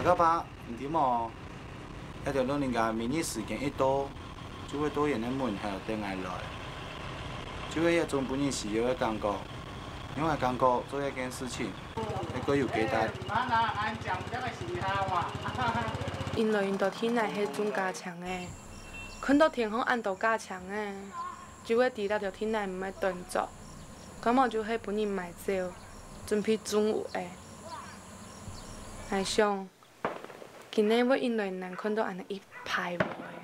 个吧，唔对么？迄条老人家明日时间一到，就会导演的门还要等下来。就会迄种本人需要的感觉，用个感觉做一件事情，那个有简单。 因为因到天内迄种加强的，看到天空暗到加强的，就会除了着天内唔爱动作，感觉就迄本人买走，准备中午的。来想，今日要因为难看到安尼一排无的。